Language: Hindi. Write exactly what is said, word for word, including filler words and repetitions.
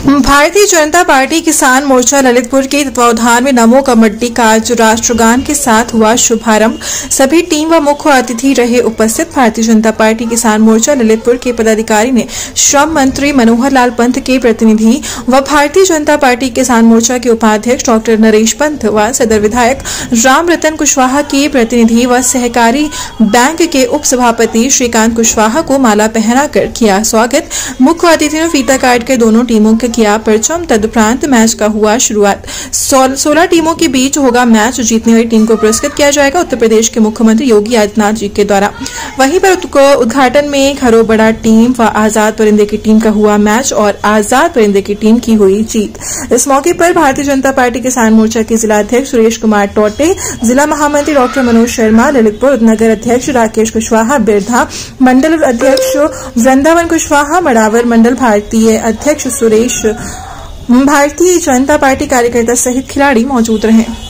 भारतीय जनता पार्टी किसान मोर्चा ललितपुर के तत्वावधान में नमो कबड्डी का आज राष्ट्रगान के साथ हुआ शुभारंभ। सभी टीम व मुख्य अतिथि रहे उपस्थित। भारतीय जनता पार्टी किसान मोर्चा ललितपुर के पदाधिकारी ने श्रम मंत्री मनोहर लाल पंत के प्रतिनिधि व भारतीय जनता पार्टी किसान मोर्चा के उपाध्यक्ष डॉक्टर नरेश पंत व सदर विधायक राम रतन कुशवाहा के प्रतिनिधि व सहकारी बैंक के उप सभापति श्रीकांत कुशवाहा को माला पहनाकर किया स्वागत। मुख्य अतिथि ने फीता काट के दोनों टीमों के किया परचम। तदुपरांत मैच का हुआ शुरुआत। सोलह टीमों के बीच होगा मैच। जीतने वाली टीम को पुरस्कृत किया जाएगा उत्तर प्रदेश के मुख्यमंत्री योगी आदित्यनाथ जी के द्वारा। वहीं पर उद्घाटन में खरोबड़ा टीम व आजाद परिंदे की टीम का हुआ मैच और आजाद परिंदे की टीम की हुई जीत। इस मौके पर भारतीय जनता पार्टी किसान मोर्चा के जिला अध्यक्ष सुरेश कुमार टोटे, जिला महामंत्री डॉक्टर मनोज शर्मा ललितपुर, नगर अध्यक्ष राकेश कुशवाहा बिरधा, मंडल अध्यक्ष वृंदावन कुशवाहा मड़ावर, मंडल भारतीय अध्यक्ष सुरेश, भारतीय जनता पार्टी कार्यकर्ता सहित खिलाड़ी मौजूद रहे।